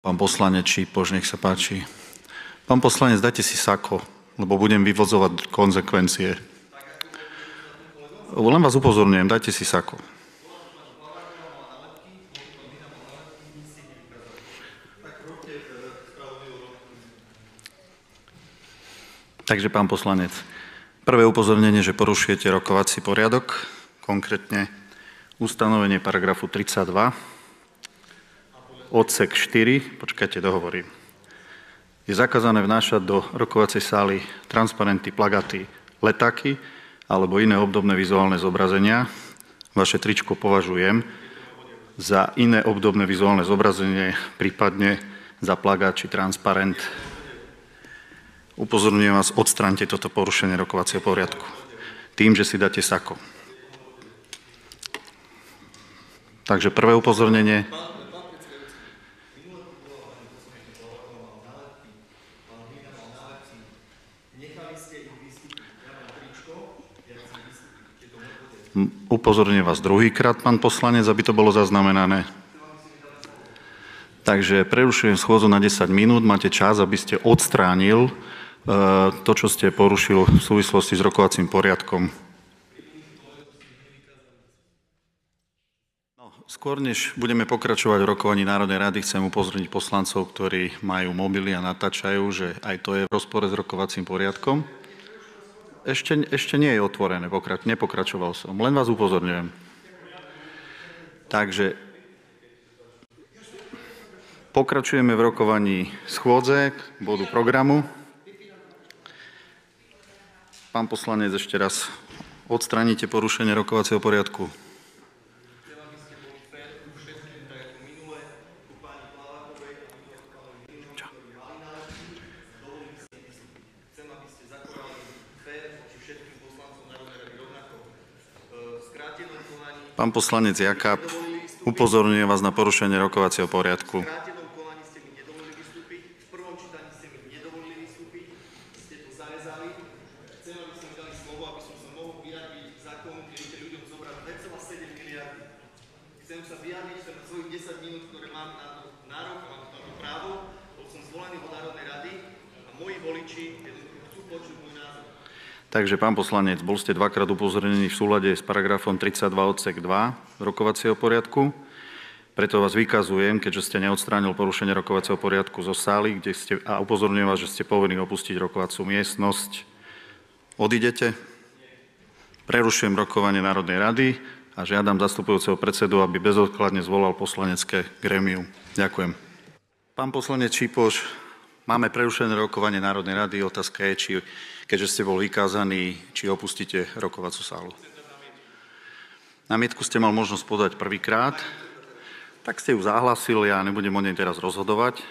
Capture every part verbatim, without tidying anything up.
Pán poslanec Šipoš, nech sa páči. Pán poslanec, dajte si sako, lebo budem vyvozovať konzekvencie. Len vás upozorňujem, dajte si sako. Takže, pán poslanec, prvé upozornenie, že porušujete rokovací poriadok, konkrétne ustanovenie paragrafu tridsaťdva, odsek štyri, počkajte, dohovorím. Je zakázané vnášať do rokovacej sály transparenty, plagaty, letáky alebo iné obdobné vizuálne zobrazenia. Vaše tričko považujem za iné obdobné vizuálne zobrazenie, prípadne za plagát či transparent. Upozorňujem vás, odstraňte toto porušenie rokovacieho poriadku tým, že si dáte sako. Takže prvé upozornenie. Upozorňujem vás druhýkrát, pán poslanec, aby to bolo zaznamenané. Takže prerušujem schôdzu na desať minút, máte čas, aby ste odstránil to, čo ste porušil v súvislosti s rokovacím poriadkom. No, skôr než budeme pokračovať v rokovaní Národnej rady, chcem upozorniť poslancov, ktorí majú mobily a natáčajú, že aj to je v rozpore s rokovacím poriadkom. Ešte, ešte nie je otvorené, pokrač, nepokračoval som, len vás upozorňujem. Takže pokračujeme v rokovaní schôdze, bodu programu. Pán poslanec, ešte raz odstraníte porušenie rokovacieho poriadku. Pán poslanec Jakab, upozorňujem vás na porušenie rokovacieho poriadku. Takže, pán poslanec, bol ste dvakrát upozornení v súlade s paragrafom tridsaťdva odsek dva rokovacieho poriadku. Preto vás vykazujem, keďže ste neodstránil porušenie rokovacieho poriadku zo sály, kde ste, a upozorňujem vás, že ste povinní opustiť rokovaciu miestnosť. Odídete? Prerušujem rokovanie Národnej rady a žiadam zastupujúceho predsedu, aby bezodkladne zvolal poslanecké grémium. Ďakujem. Pán poslanec Šipoš, máme prerušené rokovanie Národnej rady. Otázka je, či, keďže ste bol vykázaní, či opustíte rokovaciu sálu. Námietku ste mal možnosť podať prvýkrát, tak ste ju zahlasili, ja nebudem o nej teraz rozhodovať.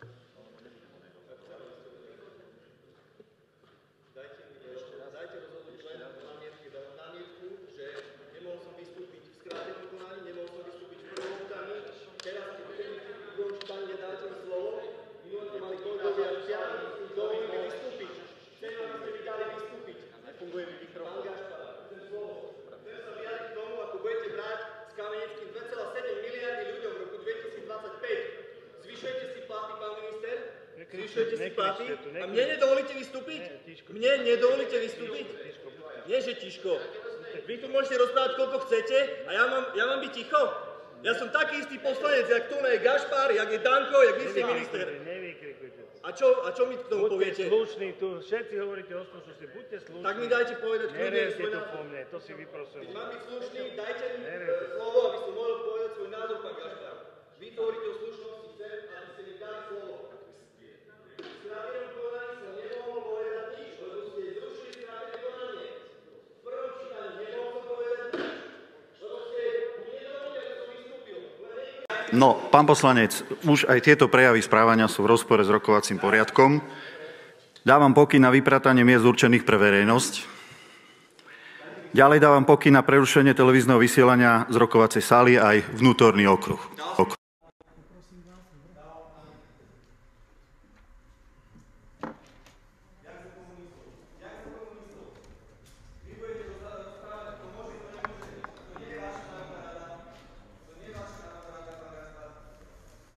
Zvyšujete si platy a mne nedovolíte vystúpiť? Mne nedovolíte vystúpiť? Nie, že tiško. Vy tu môžete rozprávať, koľko chcete a ja mám, ja mám byť ticho? Ja som taký istý poslanec, jak tu je Gašpar, jak je Danko, jak vy ste minister. A čo, a čo mi k tomu poviete? Buďte slušní, tu všetci hovoríte o slušnosti, buďte slušní. Tak mi dajte povedať, kľudne Nerejte svoj to názor. po mne, to si vyprosujem. Mám byť slušný, dajte mi slovo, aby som mohol povedať svoj názor, pán Gašpar. Vy tu hovoríte o slušnosti, chcem, aby ste mi dali slovo. Skrátenom konaní som nemohol povedať nič, lebo ste zrušili skrátené konanie. V prvom čítaní nemohol som povedať nič, lebo ste nedovolili, aby som vystúpil. No, pán poslanec, už aj tieto prejavy správania sú v rozpore s rokovacím poriadkom. Dávam pokyn na vypratanie miest určených pre verejnosť. Ďalej dávam pokyn na prerušenie televízneho vysielania z rokovacej sály aj vnútorný okruh. okruh.